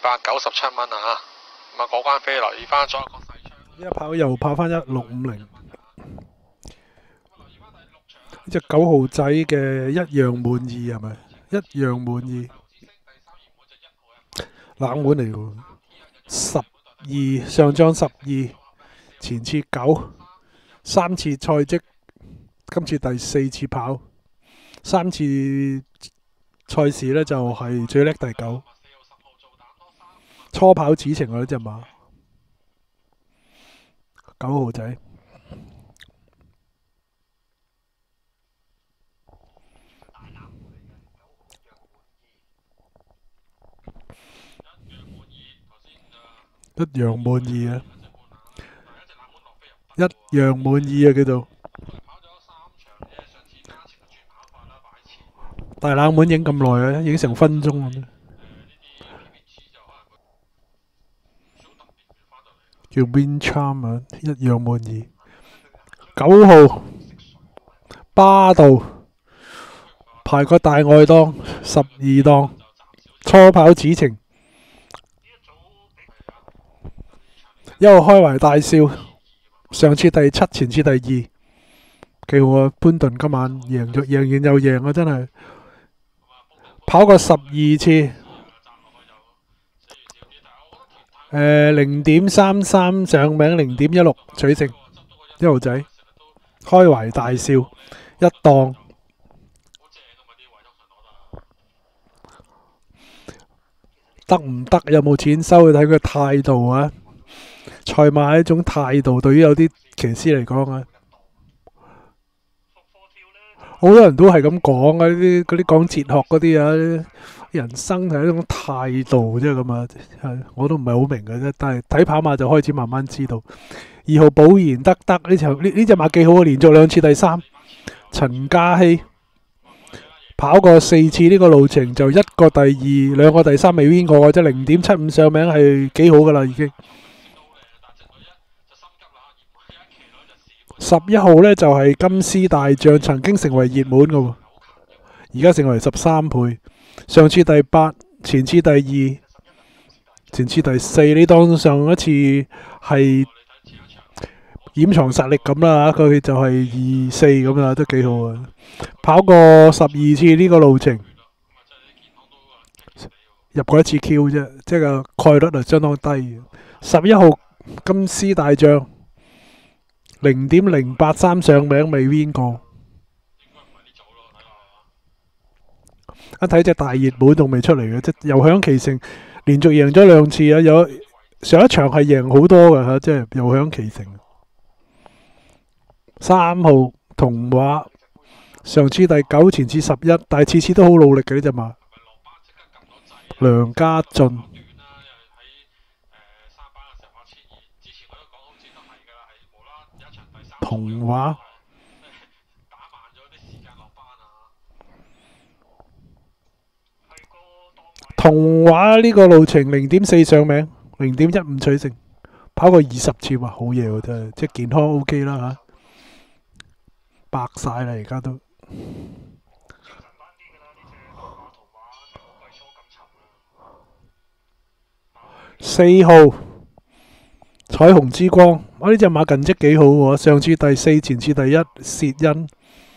297蚊啊！咁啊，嗰關飛留意翻左一個細槍。 一跑又跑翻1650。呢隻9號仔嘅一樣滿意係咪？一樣滿意。冷門嚟喎，12上仗12，前次9，三次賽績，今次第4次跑，三次賽事呢就係最叻第9。初跑此情啊！呢隻馬9號仔。一樣滿意啊！一樣滿意啊！叫做大冷門影咁耐啊，影成分鐘咁。叫 Win Charm 啊，一樣滿意。9號巴道排個大外檔12檔，初跑此情。1號開懷大笑，上次第7，前次第2，幾好啊！潘頓今晚贏完又贏啊，真係跑過12次，0.33上名，0.16取勝。1號仔開懷大笑一檔，得唔得？有冇錢收？睇佢態度啊！賽馬係一種態度，對於有啲騎師嚟講啊，好多人都係咁講啊，嗰啲講哲學嗰啲啊，人生係一種態度啫咁啊，我都唔係好明嘅啫，但係睇跑馬就開始慢慢知道。2號寶然得呢隻馬幾好啊，連續2次第3。陳嘉熙跑過4次呢個路程，就1個第2，2個第3未 win 過，即係0.75上名係幾好噶啦已經。11號呢就係金絲大將，曾經成為熱門嘅喎，而家成為13倍。上次第8，前次第2，前次第4。你當上一次係掩藏實力咁啦，佢就係2、4咁啦，都幾好啊！跑過12次呢個路程，入過1次 Q 啫，即係個概率係相當低。11號金絲大將。0.083上名未 win 過，一睇隻大熱門仲未出嚟嘅，即係又響其成，連續贏咗2次啊！有上一場係贏好多嘅嚇，即係又響其成。3號童話上次第9，前次11，但係次次都好努力嘅呢隻馬。梁家俊。童話呢個路程0.4上名，0.15取勝，跑過20次哇，好嘢喎真係，即係健康 OK 啦嚇，白晒啦而家都。4號彩虹之光，呢隻馬近績幾好喎，上次第4，前次第1，薛恩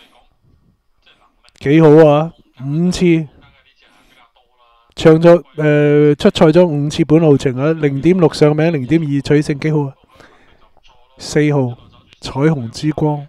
幾好啊，5次出賽咗5次本路程啊，0.6上名，0.2取勝，幾好啊。4號彩虹之光，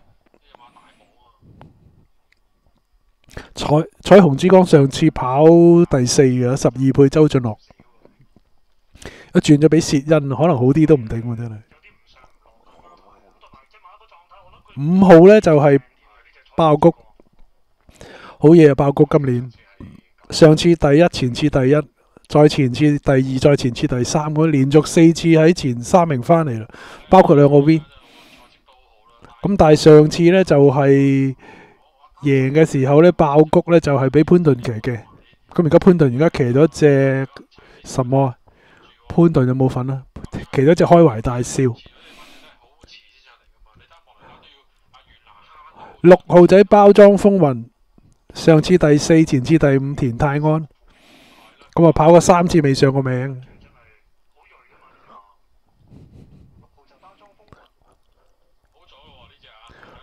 彩虹之光上次跑第4嘅，12倍周俊樂。一轉咗俾薛恩，可能好啲都唔定喎，真係。5號呢就係爆谷，好嘢啊！爆谷今年上次第1，前次第1，再前次第2，再前次第3，佢連續4次喺前3名翻嚟啦，包括2個 win。咁但係上次呢就係贏嘅時候呢，爆谷呢就係俾潘頓騎嘅。咁而家潘頓而家騎咗隻什麼啊？潘頓有冇份啊？騎咗隻開懷大笑。6號仔包裝風雲，上次第4，前次第5，田泰安。咁啊跑過3次未上過名。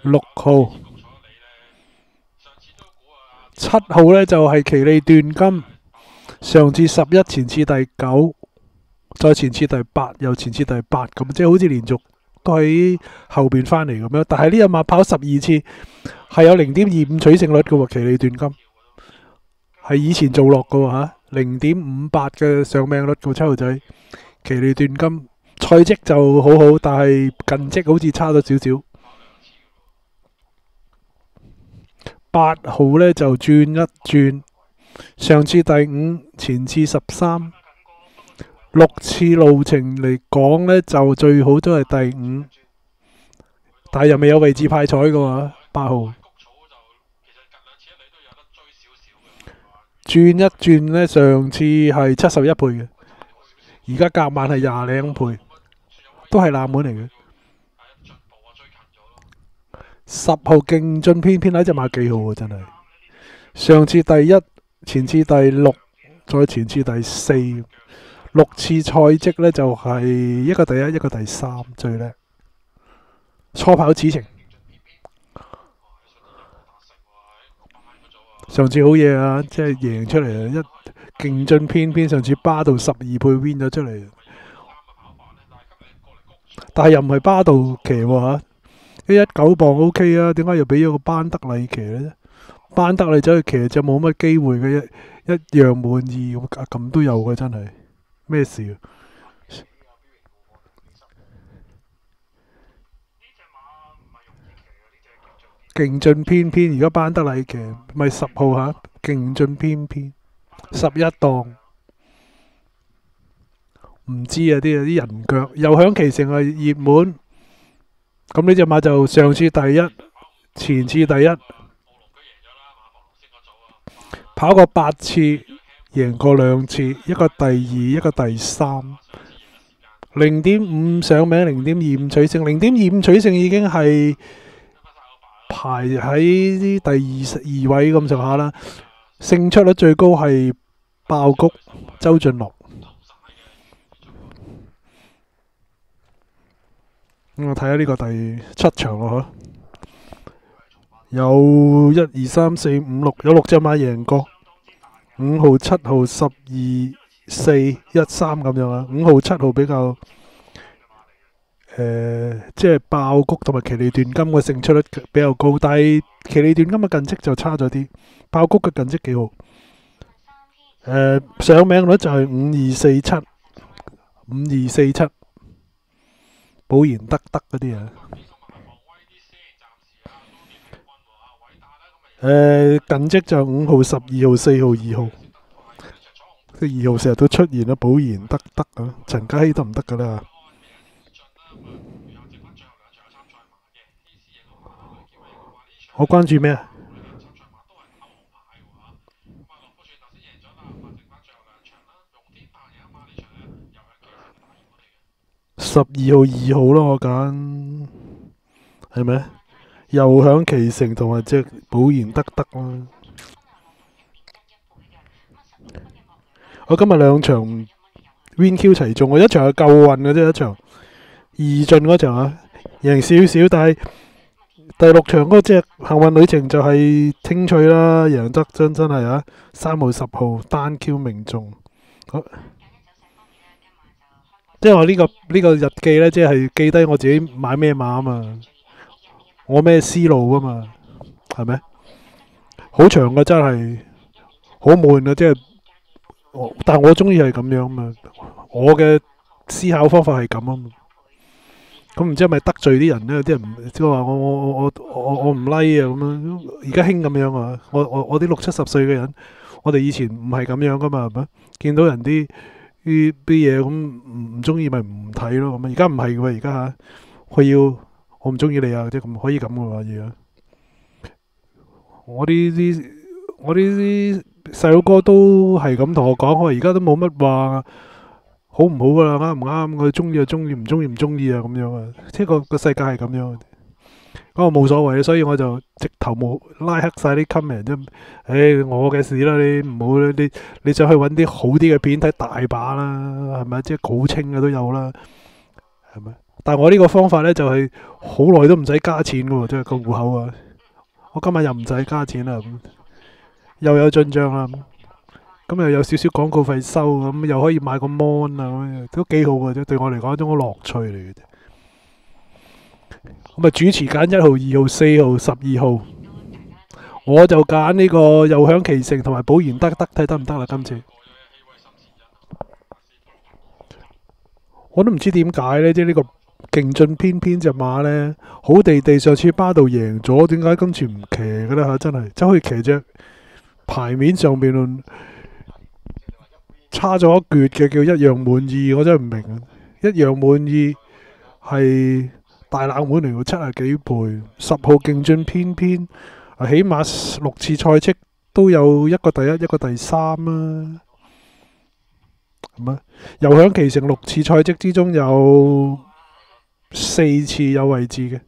6號、7號呢就係奇利斷金，上次11前次第9，再前次第8，又前次第8咁，即係好似連續都喺後邊翻嚟咁樣。但係呢一馬跑12次，係有0.25取勝率嘅喎，奇利斷金係以前做落嘅喎嚇，0.58嘅上命率嘅7號仔，奇利斷金賽績就好好，但係近績好似差咗少少。8號呢就轉一轉，上次第5，前次13，6次路程嚟講呢就最好都係第5，但係又未有位置派彩嘅喎，8號。轉一轉呢，上次係71倍嘅，而家夾晚係20零倍，都係冷門嚟嘅。10號勁進偏偏喺隻馬幾好喎，真係。上次第1，前次第6，再前次第4，6次賽績呢就係一個第1，一個第3，最叻。初跑此程，上次好嘢啊，即係贏出嚟啊！一勁進偏偏上次巴道12倍 win 咗出嚟，但係又唔係巴道騎喎嚇。119磅 OK 啊，點解又俾咗個班德禮騎呢？班德禮走去騎就冇乜機會嘅，一樣滿意咁都有嘅，真係咩事啊？勁進偏偏而家班德禮騎咪10號嚇，勁進偏偏11檔，唔知啊啲人腳又響其成係熱門。咁呢隻馬就上次第1，前次第1，跑過8次，贏過2次，一個第2，一個第3， 0.5上名，0.25取勝，0.25取勝已經係排喺第22位咁上下啦。勝出率最高係爆谷周俊樂。我睇下呢個第7場咯，有1、2、3、4、5、6，有6隻馬贏過，5號、7號、12、4、1、3咁樣啊。5號、7號比較即係爆谷同埋奇利斷金嘅勝出率比較高，但係奇利斷金嘅近績就差咗啲，爆谷嘅近績幾好。上名率就係5247、5247。保研得嗰啲啊，近績就5號、12號、4號、2號，即2號成日都出現啦。保研得啊，陳嘉熙得唔得噶啦？我關注咩啊？12號、2號咯，我揀係咪？又響其成同埋隻保研得啦。我今日2場 Win Q 齊中，我一場係夠運嘅啫，一場二進嗰場啊，贏少少，但係第6場嗰隻幸運旅程就係清脆啦，贏得真係啊！3號、10號單 Q 命中。即係我呢個日記呢，即係記低我自己買咩馬啊嘛，我咩思路啊嘛，係咪？好長嘅真係，好悶啊！即係，但係我中意係咁樣嘛，我嘅思考方法係咁啊嘛。咁唔知係咪得罪啲人呢？啲人即係話我唔 like 啊咁樣，而家興咁樣啊！我啲60、70歲嘅人，我哋以前唔係咁樣噶嘛，係咪？見到人啲嘢咁唔中意咪唔睇咯，咁而家唔係嘅喎，而家嚇我唔中意你啊，即係咁可以咁嘅話嘢啊！我啲細佬哥都係咁同我講，我而家都冇乜話好唔好噶啦，啱唔啱？我中意就中意，唔中意唔中意啊，咁樣啊！即係個世界係咁樣，咁我冇所謂，所以我就直頭冇拉黑晒啲 comment 啫。我嘅事啦，你唔好啦，你想去揾啲好啲嘅片睇大把啦，係咪？即係好清嘅都有啦，係咪？ 但我呢個方法呢，就係好耐都唔使加錢嘅喎，即係個戶口啊！我今日又唔使加錢啦，又有進帳啦，咁又有少少廣告費收，咁又可以買個 mon 啊，咁都幾好嘅啫。對我嚟講，一種樂趣嚟嘅啫。咁啊，主持揀1號、2號、4號、12號，我就揀呢個又享其成同埋保研得得，睇得唔得啦？今次我都唔知點解呢，即係呢個勁進偏偏隻馬呢，好地地上次巴度贏咗，點解今次唔騎嘅咧嚇？真係走去騎隻牌面上面差咗一橛嘅叫一樣滿意，我真係唔明啊！一樣滿意係大冷門嚟喎，70幾倍，10號勁進偏偏起碼6次賽績都有一個第一，一個第三啊！係咪？又享其成6次賽績之中有4次有位置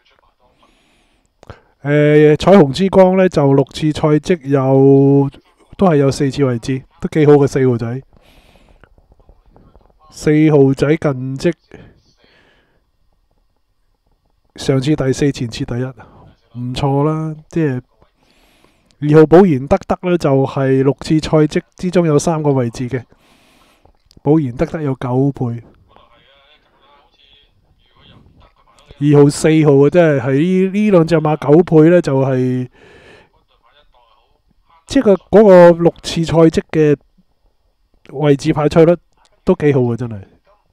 嘅。彩虹之光呢，就6次賽績都係有4次位置，都幾好嘅4號仔。4號仔近績上次第4，前次第一，唔錯啦。即係2號保研得得呢，就係6次賽績之中有3個位置嘅。保研得得有9倍。2號、4號啊，真係喺呢兩隻馬9倍呢，就係即係嗰個6次賽績嘅位置派賽率都幾好嘅，真係。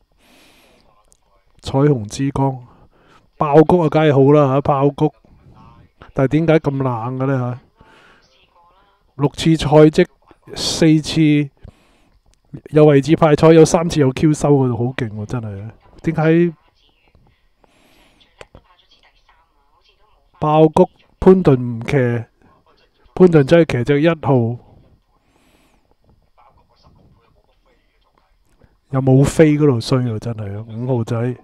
彩虹之光爆谷啊，梗係好啦嚇，爆谷。但係點解咁冷嘅呢嚇？6次賽績4次有位置派賽，有3次有 Q 收嘅，好勁喎！真係。點解爆谷潘頓唔騎？潘頓真係騎隻1號，又冇飛嗰度衰喎，真係5號仔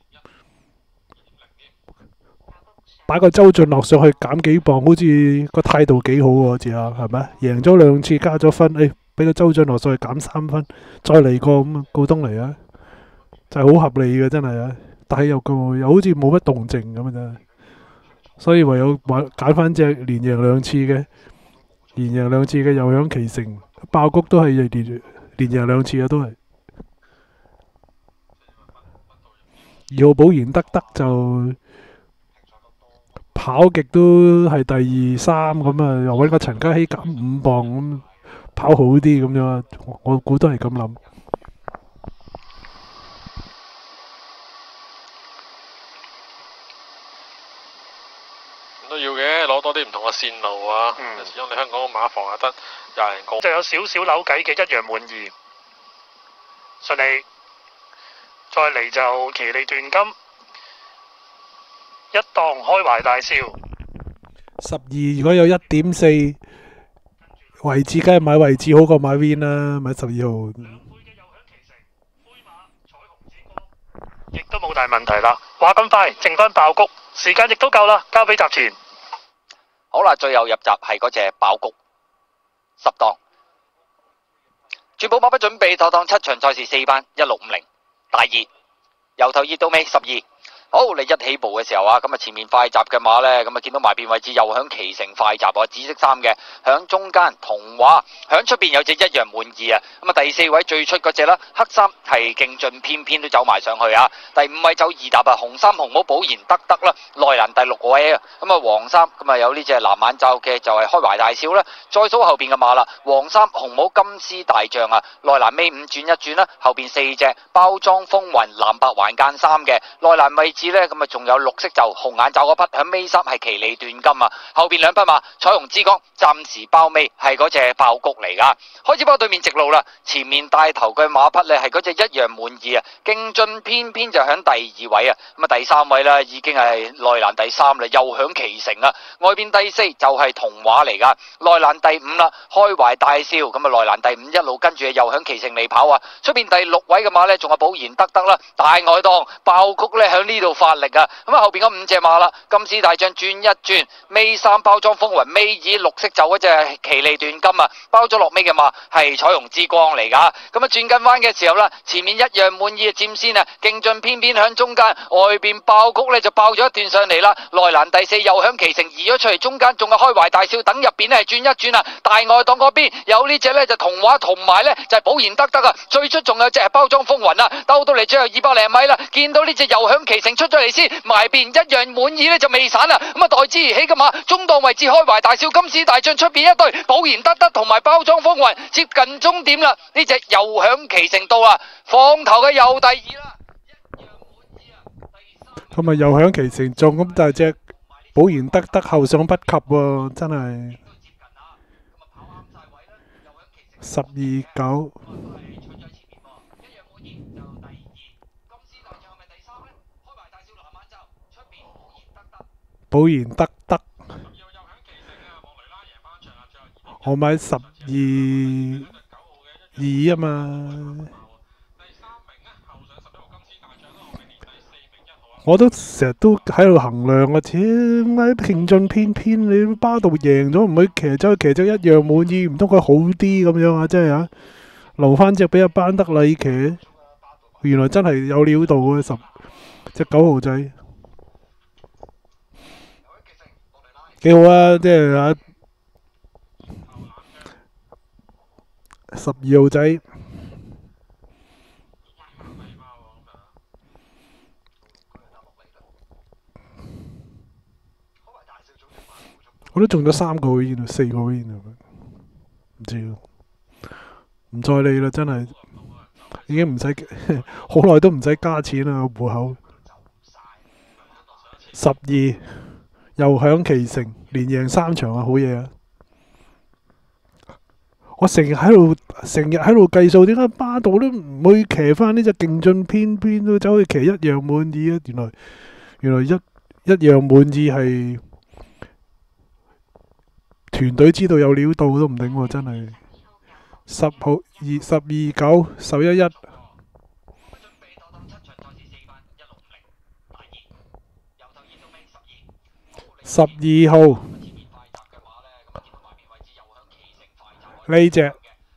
擺個周俊樂上去減幾磅，好似個態度幾好喎，好似啊，係咪？贏咗2次加咗分，俾個周俊樂上去減3分，再嚟過咁啊，告東嚟啊，就係好合理嘅真係啊！但係又好似冇乜動靜咁啊，真係。所以唯有揀翻隻連贏2次嘅，連贏2次嘅又享其成，爆谷都係連贏2次嘅都係。2號保研得得就跑極都係第2、3咁啊，又揾個陳嘉熙減5磅咁跑好啲咁樣，我估都係咁諗。 都要嘅，攞多啲唔同嘅線路啊！始終你香港個馬房啊得20人過， 就有少少扭計嘅一樣滿意，順利。再嚟就騎利斷金，一檔開懷大笑。 12如果有1.4位置，梗係買位置好過買 win 啦，買12號。 2倍嘅又享其成，灰馬彩虹之光，亦都冇大問題啦。話咁快，剩翻爆谷，時間亦都夠啦，交俾集團。 好啦，最後入閘係嗰隻爆谷10檔，全部馬不準備，妥當7場賽事4班1650，大熱由頭熱到尾12。好，你一起步嘅時候啊，咁啊前面快閘嘅馬呢，咁啊見到埋邊位置又響其成快閘啊，紫色衫嘅響中間，童話響出邊有隻一樣滿意啊，咁啊第4位最出嗰隻啦，黑衫係勁進偏偏都走埋上去啊，第5位走2踏啊，紅衫紅帽保研得得啦，內欄第6位啊，咁啊黃衫咁啊有呢隻藍眼罩嘅就係開懷大笑啦，再數後邊嘅馬啦，黃衫紅帽金絲大將啊，內欄尾5轉一轉啦，後邊4隻包裝風雲藍白環間衫嘅內欄位置呢，咁啊仲有綠色就紅眼罩嗰匹響尾衫係奇利斷金啊，後邊2匹馬彩虹之光暫時包尾係嗰隻爆谷嚟噶，開始波對面直路啦，前面帶頭嘅馬匹呢係嗰隻一樣滿意啊，勁進偏偏就響第2位啊，咁啊第3位啦已經係內欄第3啦，又響其成啊，外邊第4就係童話嚟噶，內欄第5啦，開懷大笑，咁啊內欄第5一路跟住又響其成嚟跑啊，出邊第6位嘅馬呢仲有保研得得啦，大外檔爆谷呢響呢度度發力啊！咁啊後邊嗰5隻馬啦，金絲大將轉一轉，尾3包裝風雲，尾二綠色走嗰隻奇利斷金啊，包咗落尾嘅馬係彩虹之光嚟噶。咁啊轉緊彎嘅時候啦，前面一樣滿意嘅佔先啊，勁進偏偏響中間，外邊爆谷呢就爆咗一段上嚟啦。內欄第4又響其成移咗出嚟，中間仲係開懷大笑，等入邊呢係轉一轉啊。大外檔嗰邊有呢隻呢就童話，同埋呢就係寶然得啊。最出仲有隻係包裝風雲啊，兜到嚟最後200零米啦，見到呢隻又響其成出咗嚟先，埋邊一樣滿意呢就未散啊。咁啊待之而起嘅馬，中檔位置開懷大笑，金絲大將出邊一對寶然得同埋包裝風雲接近終點啦，呢隻又響其成到啦，放頭嘅又第2啦。 咁啊又響其成中，咁但係隻寶然得後上不及喎，真係12-9。寶然得，我買12-2啊嘛。我都成日都喺度衡量啊，點解勁進偏偏你巴度贏咗，唔會騎走一樣滿意，唔通佢好啲咁樣啊？真係啊，留翻隻俾阿班德禮騎，原來真係有料到嘅隻9號仔，幾好啊！即係啊12號仔。我都中咗3個 win 4個 win 唔知喎，唔再理啦，真係已經唔使好耐都唔使加錢啦個戶口。12又響其成，連贏3場啊，好嘢啊！我成日喺度計數，點解巴度都唔會騎翻呢隻勁進偏偏都走去騎一樣滿意啊？原來一樣滿意係團隊知道有料到都唔定喎，真係12-9 11-1。12號呢隻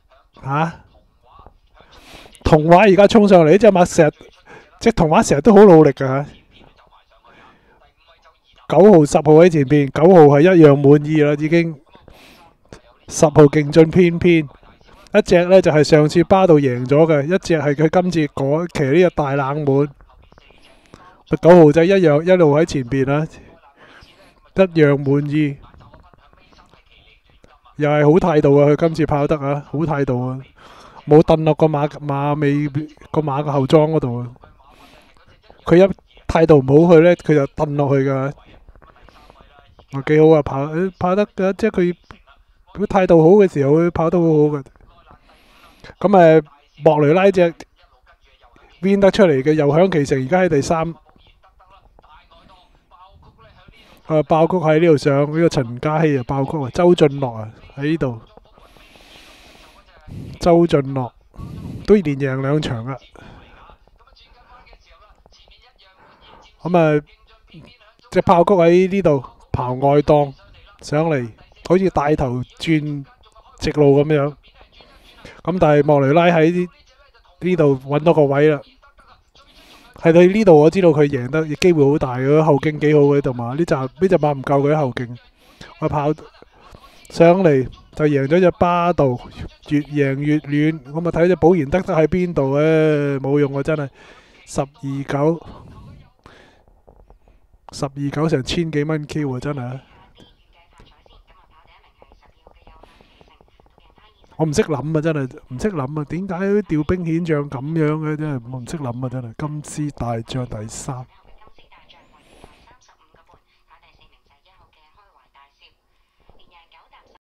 童話而家衝上嚟，呢隻馬隻童話成日都好努力㗎嚇。9號10號喺前邊，9號係一樣滿意啦已經。10號勁進偏偏，一隻呢就係上次巴度贏咗嘅，一隻係佢今次騎呢個大冷門。9號仔一路喺前邊啦，一樣滿意，又係好態度啊！佢今次跑得啊，好態度啊，冇蹬落個馬尾個馬個後裝嗰度啊！佢一態度唔好，佢呢佢就蹬落去㗎。幾好啊！跑得嘅，即係佢態度好嘅時候，佢跑得好好嘅。咁莫雷拉隻 win 得出嚟嘅，又響其成，而家喺第3。爆谷喺呢度上，呢個陳嘉熙啊，爆谷啊，周俊樂啊喺呢度。周俊樂都連贏2場啊！咁隻爆谷喺呢度刨外檔上嚟，好似帶頭轉直路咁樣。咁但係莫雷拉喺呢度揾到個位啦。係佢呢度，我知道佢贏得機會好大嘅，後勁幾好嘅，同埋呢隻馬唔夠佢後勁，我跑上嚟就贏咗隻巴度，越贏越亂。我咪睇隻寶然得喺邊度咧，冇用啊！真係12-9成1000幾蚊 Q 啊！真係，我唔識諗啊！真係唔識諗啊！點解調兵遣將咁樣嘅？真係我唔識諗啊！真係金絲大將第3。